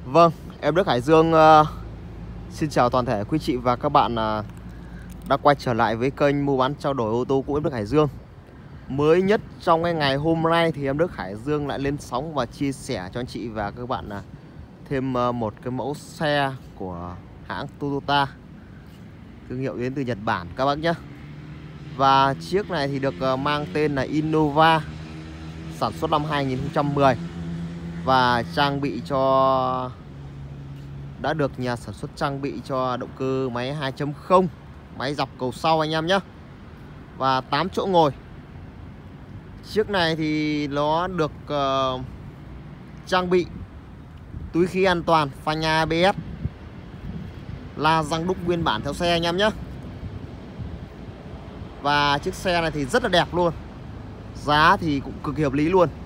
Vâng, em Đức Hải Dương xin chào toàn thể quý chị và các bạn đã quay trở lại với kênh mua bán trao đổi ô tô của em Đức Hải Dương. Mới nhất trong cái ngày hôm nay thì em Đức Hải Dương lại lên sóng và chia sẻ cho anh chị và các bạn thêm một cái mẫu xe của hãng Toyota, thương hiệu đến từ Nhật Bản các bác nhé. Và chiếc này thì được mang tên là Innova, sản xuất năm 2010 và trang bị cho đã được nhà sản xuất trang bị cho động cơ máy 2.0, máy dọc cầu sau anh em nhé, và 8 chỗ ngồi. Chiếc này thì nó được trang bị túi khí an toàn, phanh ABS, la răng đúc nguyên bản theo xe anh em nhé. Và chiếc xe này thì rất là đẹp luôn, giá thì cũng cực kỳ hợp lý luôn.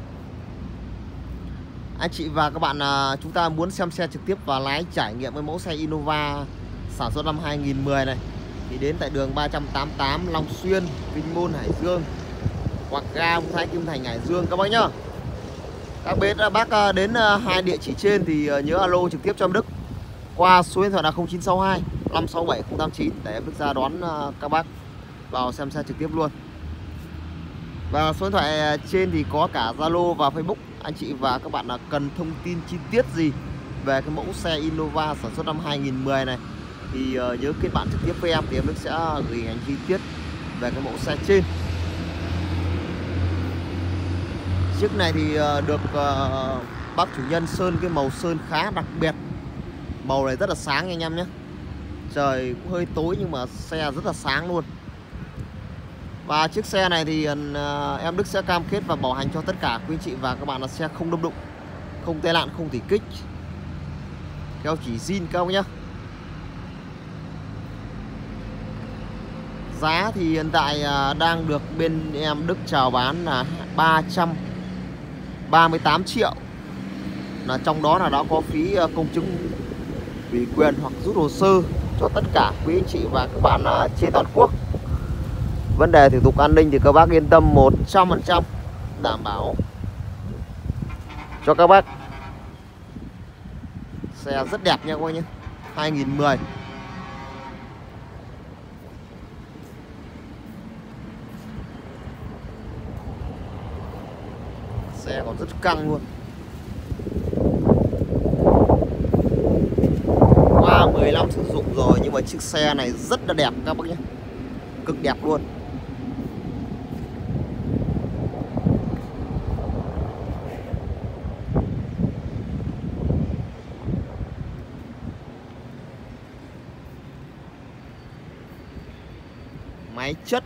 Anh chị và các bạn chúng ta muốn xem xe trực tiếp và lái trải nghiệm với mẫu xe Innova sản xuất năm 2010 này thì đến tại đường 388 Long Xuyên, Kinh Môn, Hải Dương, hoặc ga Ông Thái, Kim Thành, Hải Dương các bác nhá. Các bác đến hai địa chỉ trên thì nhớ alo trực tiếp cho em Đức qua số điện thoại là 0962 567 089 để em Đức ra đón các bác vào xem xe trực tiếp luôn. Và số điện thoại trên thì có cả Zalo và Facebook. Anh chị và các bạn cần thông tin chi tiết gì về cái mẫu xe Innova sản xuất năm 2010 này thì nhớ kết bạn trực tiếp với em thì em Đức sẽ gửi hình ảnh chi tiết về cái mẫu xe trên. Chiếc này thì được bác chủ nhân sơn cái màu sơn khá đặc biệt. Màu này rất là sáng anh em nhé. Trời cũng hơi tối nhưng mà xe rất là sáng luôn. Và chiếc xe này thì em Đức sẽ cam kết và bảo hành cho tất cả quý anh chị và các bạn là xe không đâm đụng, không tai nạn, không tỉ kích, theo chỉ zin các bác nhé. Giá thì hiện tại đang được bên em Đức chào bán là 338 triệu. Là trong đó là đã có phí công chứng ủy quyền hoặc rút hồ sơ cho tất cả quý anh chị và các bạn trên toàn quốc. Vấn đề thủ tục an ninh thì các bác yên tâm 100% đảm bảo cho các bác. Xe rất đẹp nha các bác nhé, 2010. Xe còn rất căng luôn. Qua 10 năm sử dụng rồi nhưng mà chiếc xe này rất là đẹp các bác nhé, cực đẹp luôn. Máy chất,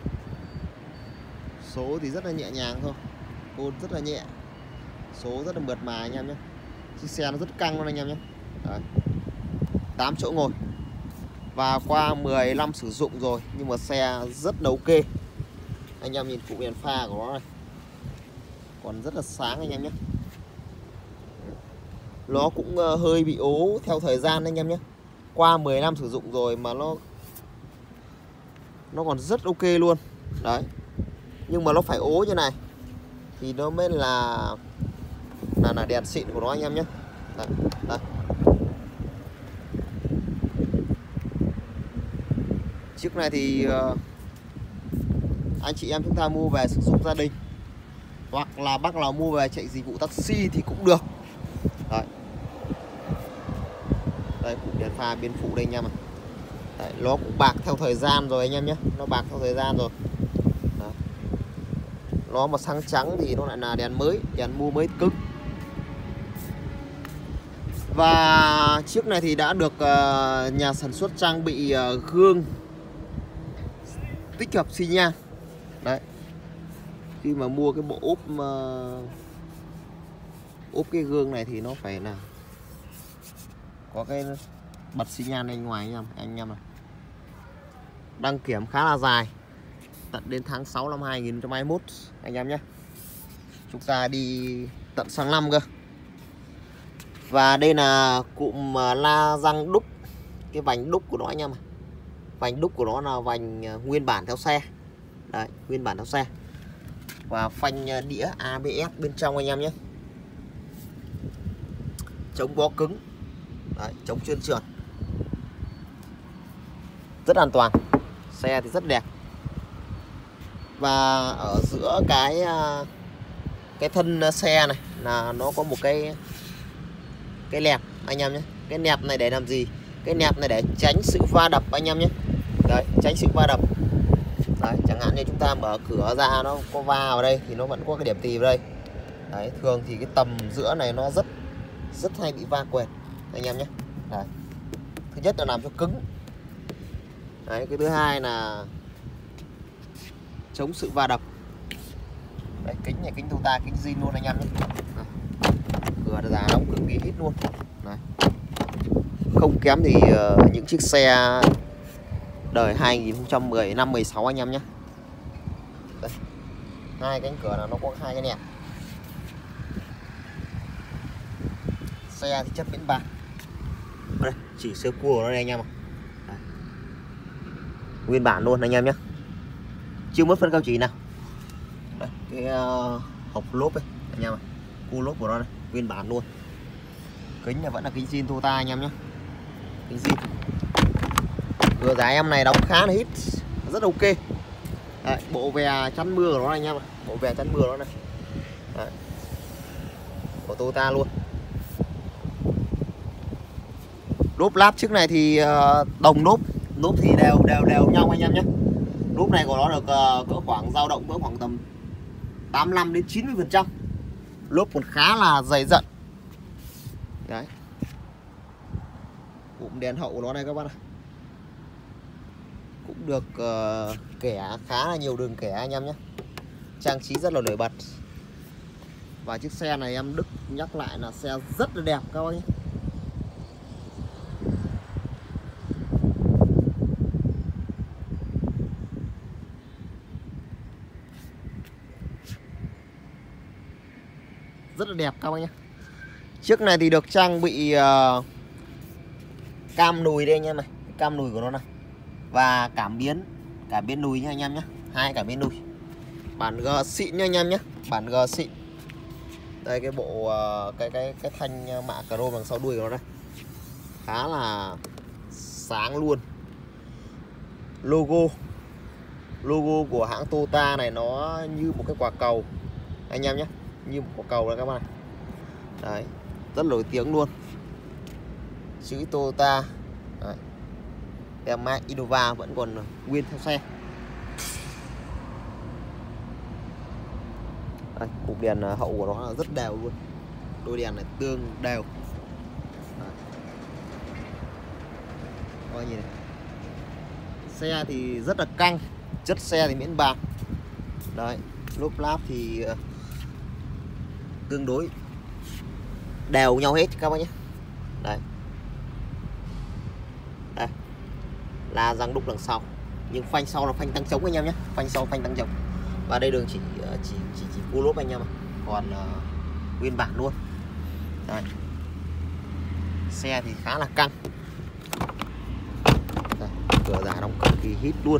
số thì rất là nhẹ nhàng thôi, côn rất là nhẹ, số rất là mượt mà anh em nhé. Chiếc xe nó rất căng luôn anh em nhé. Đấy. 8 chỗ ngồi. Và qua 10 năm sử dụng rồi nhưng mà xe rất là ok. Anh em nhìn phụ đèn pha của nó này, còn rất là sáng anh em nhé. Nó cũng hơi bị ố theo thời gian anh em nhé. Qua 10 năm sử dụng rồi mà nó còn rất ok luôn. Đấy. Nhưng mà nó phải ố như này thì nó mới là đèn xịn của nó anh em nhé. Đây, đây. Chiếc này thì anh chị em chúng ta mua về sử dụng gia đình hoặc là bác nào mua về chạy dịch vụ taxi thì cũng được. Đấy. Đây phụ đèn pha bên phụ đây anh em ạ. Đấy, nó cũng bạc theo thời gian rồi anh em nhé, nó bạc theo thời gian rồi. Đấy. Nó mà sáng trắng thì nó lại là đèn mới, đèn mua mới cứng. Và chiếc này thì đã được nhà sản xuất trang bị gương tích hợp xi nhan. Đấy. Khi mà mua cái bộ ốp cái gương này thì nó phải là có cái bật xi nhan bên ngoài anh em này. Đăng kiểm khá là dài, tận đến tháng 6 năm 2021 anh em nhé. Chúng ta đi tận sang năm cơ. Và đây là cụm la răng đúc, cái vành đúc của nó anh em ạ. Vành đúc của nó là vành nguyên bản theo xe. Đấy, nguyên bản theo xe. Và phanh đĩa ABS bên trong anh em nhé. chống bó cứng. Đấy, chống trơn trượt, rất an toàn. Xe thì rất đẹp. Và ở giữa cái thân xe này là nó có một cái nẹp anh em nhé. Cái nẹp này để làm gì? Cái nẹp này để tránh sự va đập anh em nhé. Đấy, tránh sự va đập. Đấy, chẳng hạn như chúng ta mở cửa ra nó có va vào đây thì nó vẫn có cái điểm tì vào đây. Đấy, thường thì cái tầm giữa này nó rất hay bị va quẹt anh em nhé. Đấy. Thứ nhất là làm cho cứng. Đấy, cái thứ hai là chống sự va đập. Đấy, kính này kính Toyota, kính zin luôn anh em nhé. Đấy. Cửa giá đóng cực kỳ hít luôn. Đấy. Không kém thì những chiếc xe đời 2015, 16 anh em nhé. Đây. Hai cánh cửa là nó có hai cái nẹp. Xe thì chất miễn bạc. Đây, chỉ sơ cua nó đây anh em ạ. Nguyên bản luôn anh em nhé, chưa mất phân cao chỉ nào. Đây, cái hộc lốp ấy anh em ạ, cua lốp của nó này nguyên bản luôn. Kính này vẫn là kính zin Toyota anh em nhé, kính zin. Cửa giá em này đóng khá là hít, rất ok. Đấy, bộ vè chắn mưa của nó anh em ạ, bộ vè chắn mưa nó này. Đấy, của Toyota luôn. Lốp láp trước này thì đồng lốp thì đều nhau anh em nhé. Lốp này của nó được cỡ khoảng dao động cỡ khoảng tầm 85 đến 90%. Lốp còn khá là dày dặn. Đấy. Cụm đèn hậu của nó này các bạn ạ. Cũng được kẻ khá là nhiều đường kẻ anh em nhé. Trang trí rất là nổi bật. Và chiếc xe này em Đức nhắc lại là xe rất là đẹp các bạn nhé. Rất là đẹp các bác nhé. Chiếc này thì được trang bị cam nùi đây anh em này, cam nùi của nó này. Và cảm biến nùi nha anh em nhé, hai cảm biến nùi. Bản G xịn nha anh em nhé, bản G xịn. Đây cái bộ cái thanh mạ chrome đằng sau đuôi của nó đây, khá là sáng luôn. Logo của hãng Toyota này nó như một cái quả cầu anh em nhé, như một quả cầu đấy các bạn này. Đấy, rất nổi tiếng luôn, chữ Toyota. Đấy. Tem mác Innova vẫn còn nguyên theo xe. Đây, cụm đèn hậu của nó là rất đều luôn, đôi đèn này tương đều. Đấy. Coi nhìn này, xe thì rất là căng, chất xe thì miễn bạc. Đấy, lốp láp thì tương đối đều nhau hết các bác nhé. Đây, đây là răng đúc đằng sau, nhưng phanh sau là phanh tăng chống anh em nhé, phanh sau phanh tăng chống. Và đây đường chỉ cua lốp anh em ạ, còn nguyên bản luôn. Đây, xe thì khá là căng. Đây, cửa giá đóng cực kỳ hít luôn.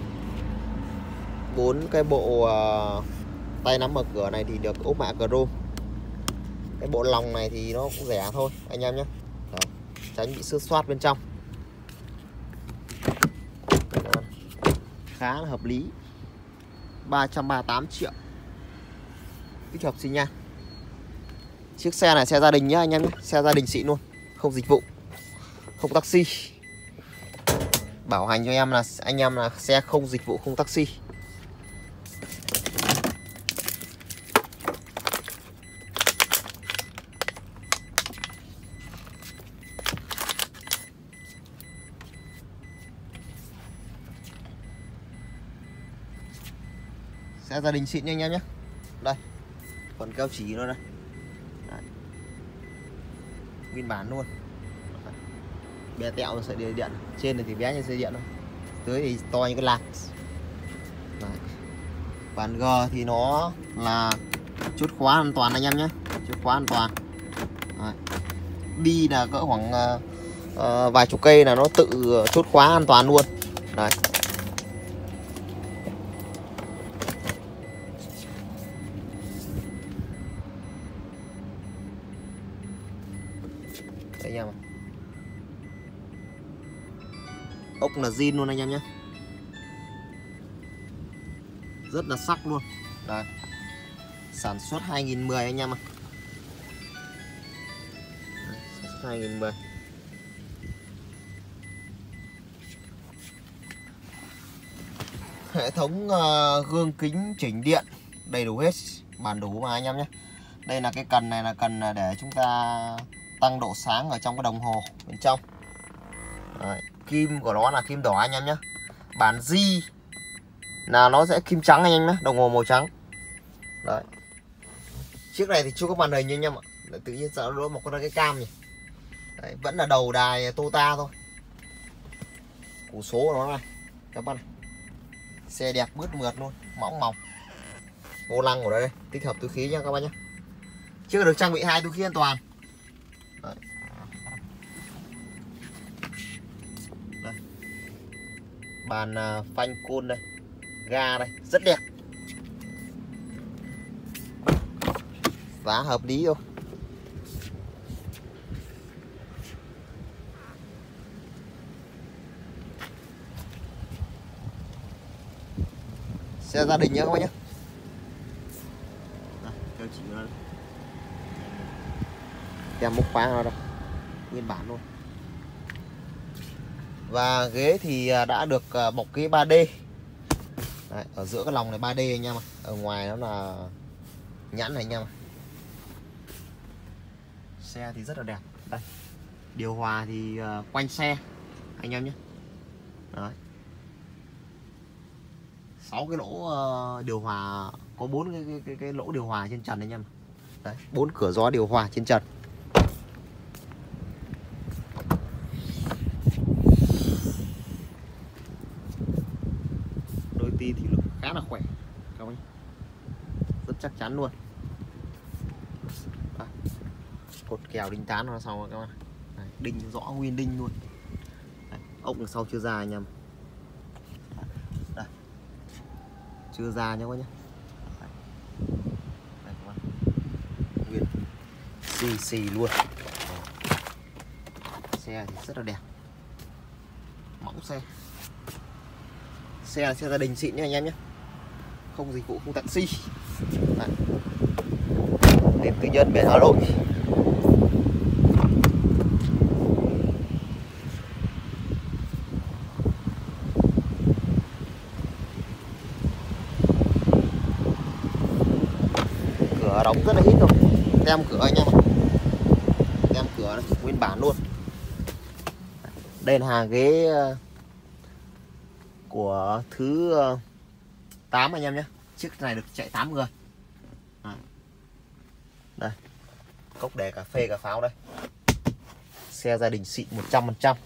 4 cái bộ tay nắm mở cửa này thì được ốp mạ chrome. Cái bộ lòng này thì nó cũng rẻ thôi anh em nhé. Đấy, tránh bị xước xoát bên trong. Đó, khá là hợp lý. 338 triệu. Kích hợp xi nhan. Chiếc xe này xe gia đình nhá anh em nhé, xe gia đình xịn luôn, không dịch vụ, không taxi. Bảo hành cho em là anh em là xe không dịch vụ, không taxi. Xe gia đình xịn nha anh em nhé. Đây, phần keo chỉ nó đây. Đấy. Nguyên bản luôn. Bé tẹo sợi điện, trên này thì bé như sợi điện thôi, dưới thì to như cái lạc. Đấy. Bản G thì nó là chốt khóa an toàn anh em nhé, chốt khóa an toàn. Đấy. Đi là cỡ khoảng vài chục cây là nó tự chốt khóa an toàn luôn. Đấy. Đấy anh em ạ. Ốc là zin luôn anh em nhé. Rất là sắc luôn. Đây. Sản xuất 2010 anh em ạ. Sản xuất 2010. Hệ thống gương kính chỉnh điện đầy đủ hết, bản đủ mà anh em nhé. Đây là cái cần này là cần để chúng ta tăng độ sáng ở trong cái đồng hồ bên trong. Đấy, kim của nó là kim đỏ anh em nhé. Bản G là nó sẽ kim trắng anh em nhé, đồng hồ màu trắng. Đấy. Chiếc này thì chưa có màn hình như anh em ạ. Tự nhiên sợ nó một con cái cam nhỉ. Đấy, vẫn là đầu đài Tota thôi. Củ số của nó này các bạn này. Xe đẹp bứt mượt luôn, mỏng mỏng. Vô lăng của đây tích hợp túi khí nha các bạn nhé. Chiếc được trang bị 2 túi khí an toàn. Đấy. Đây. Bàn phanh côn đây, ga đây, rất đẹp. Giá hợp lý thôi. Xe gia đình nhé các bạn nhé. Tem mốc khóa nó đâu, nguyên bản luôn. Và ghế thì đã được bọc ghế 3D. Đấy, ở giữa cái lòng này 3D anh em ạ. Ở ngoài nó là nhãn này anh em ạ. Xe thì rất là đẹp. Đây. Điều hòa thì quanh xe anh em nhé. Đấy. 6 cái lỗ điều hòa, có 4 cái lỗ điều hòa trên trần anh em. Đấy, 4 cửa gió điều hòa trên trần. Đôi ti thì lực khá là khỏe các bạn, rất chắc chắn luôn. Đây. Cột kèo đinh tán nó sau các bạn. Đấy, đinh rõ nguyên đinh luôn. Đấy, ốc đằng sau chưa ra anh em. Đây. Chưa ra nhá các nhé. Đây các bạn. Nguyên xì xì luôn. Xe thì rất là đẹp, mỏng xe. Xe là xe gia đình xịn nha anh em nhé, không dịch vụ, không taxi. Đấy. Đến tư nhân bên Hà Nội. Cửa đóng rất là ít rồi, tem cửa anh em ạ. Tem cửa này, nguyên bản luôn. Đây là hàng ghế của thứ 8 anh em nhé. Chiếc này được chạy 8 người. Đây, cốc để cà phê cà pháo đây. Xe gia đình xịn 100%.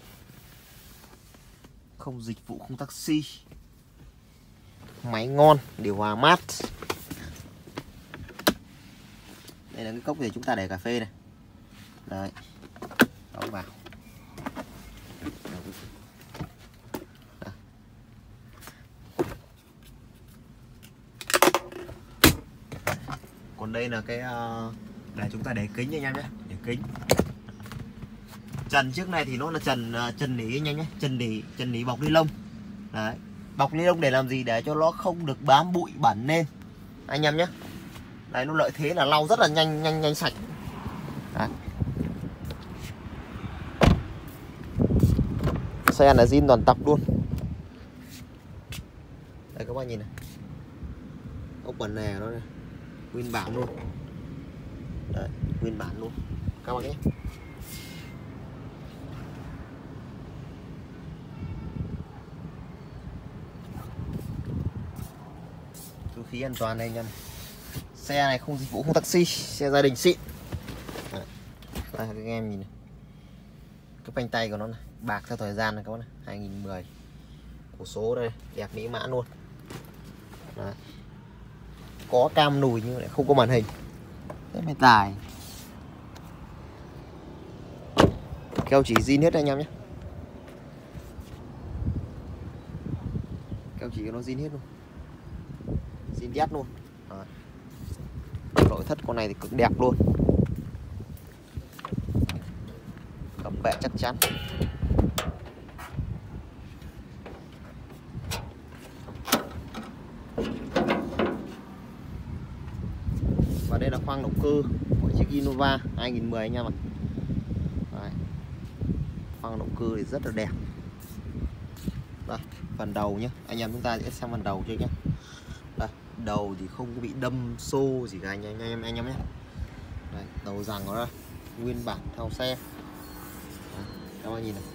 Không dịch vụ, không taxi. Máy ngon, điều hòa mát. Đây là cái cốc để chúng ta để cà phê này. Đấy, đóng vào. Còn đây là cái để chúng ta để kính anh em nhé, để kính. Trần trước này thì nó là trần nỉ anh em nhé, trần nỉ bọc ni lông. Đấy, bọc ni lông để làm gì? Để cho nó không được bám bụi bẩn lên anh em nhé. Đấy, nó lợi thế là lau rất là nhanh sạch. Đấy. Xe là zin toàn tập luôn. Đây các bạn nhìn này, ốc bẩn nè nó này, nguyên bản luôn. Đấy, nguyên bản luôn các bạn nhé. Túi khí an toàn đây anh em. Xe này không dịch vụ, không taxi, xe gia đình xịn. Đấy, đây các em nhìn này, cái phanh tay của nó này, bạc theo thời gian này các bạn này, 2010. Cổ số đây, đẹp mỹ mãn luôn. Đấy. Có cam nùi nhưng lại không có màn hình. Rất là tài. Keo chỉ zin hết anh em nhé. Keo chỉ nó zin hết luôn, zin đét luôn. Đấy. Nội thất con này thì cực đẹp luôn. bệ chắc chắn. Và đây là khoang động cơ của chiếc Innova 2010 anh em ạ. Đấy. Khoang động cơ thì rất là đẹp. Đây, phần đầu nhé, anh em chúng ta sẽ xem phần đầu trước nhé. Đây, đầu thì không có bị đâm xô gì cả anh em nhé. Đây, đầu rằng nó đây, nguyên bản theo xe. Đấy, các bạn nhìn này.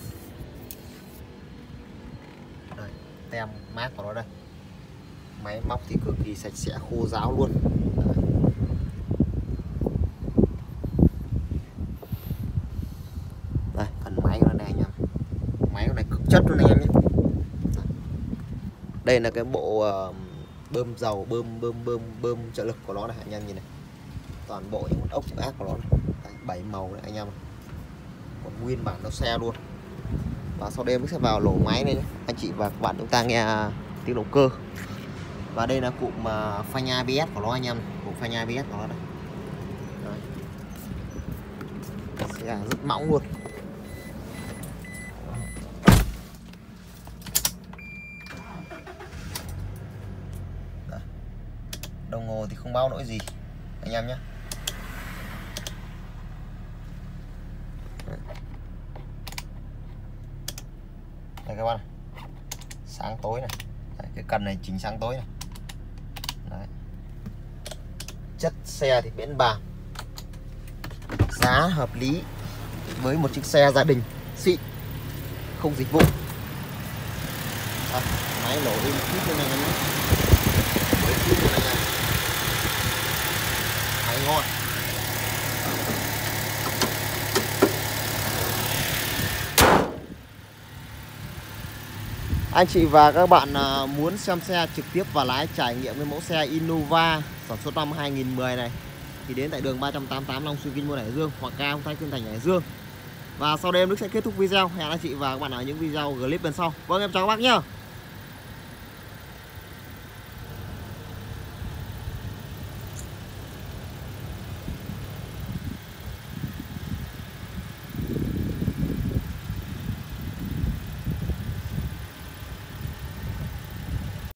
Đây, tem mác của nó đây. Máy móc thì cực kỳ sạch sẽ, khô ráo luôn. Đấy. Đây, phần máy của nó này anh em. Máy của này cực chất luôn anh em nhé. Đây là cái bộ bơm dầu, bơm trợ lực của nó này anh em nhìn này. Toàn bộ những ốc ác của nó này. 7 màu này anh em. Còn nguyên bản nó xe luôn. Và sau đây mình sẽ vào lỗ máy này nhé. Anh chị và các bạn chúng ta nghe tiếng động cơ. Và đây là cụm phanh ABS của nó anh em, cụm phanh ABS của nó đây. Đấy. Xe rất mỏng luôn. Đấy. Đồng hồ thì không báo lỗi gì anh em nhé. Đây các bạn, sáng tối này. Đấy, cái cần này chỉnh sáng tối này. Đấy. Chất xe thì miễn bàn, giá hợp lý với một chiếc xe gia đình xịn, không dịch vụ. Máy nổ lên chút luôn này anh em. Máy ngon. Anh chị và các bạn muốn xem xe trực tiếp và lái trải nghiệm cái mẫu xe Innova sản xuất năm 2010 này thì đến tại đường 388 Long Xuyên Kinh Môn Hải Dương hoặc ga Ông Thái Kim Thành Hải Dương. Và sau đây em Đức sẽ kết thúc video. Hẹn anh chị và các bạn ở những video clip lần sau. Vâng, em chào các bác nhá.